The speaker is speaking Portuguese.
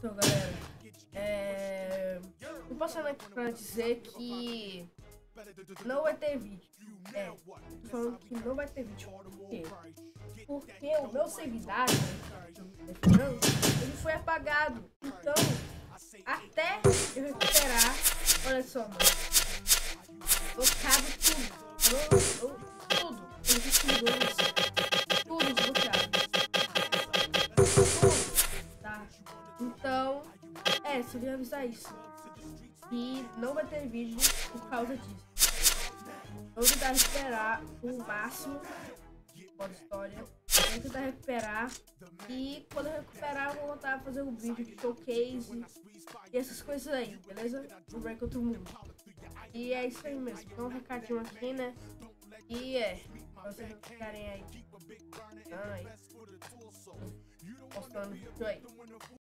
Então, galera, tô passando aqui pra dizer que não vai ter vídeo. Tô falando que não vai ter vídeo. Por quê? Porque o meu servidor, ele foi apagado. Então, até eu recuperar, olha só, mano, bloqueado tudo. Tudo. Os servidores, tudo desbloqueado. Tudo, tá? Então, só queria avisar isso. E não vai ter vídeo por causa disso. Eu vou tentar recuperar o máximo da história. Vou tentar recuperar. E quando eu recuperar, eu vou voltar a fazer um vídeo de showcase e essas coisas aí, beleza? No Break Outro Mundo. E é isso aí mesmo. Então um recadinho aqui, né? E pra vocês não ficarem aí postando vídeo aí.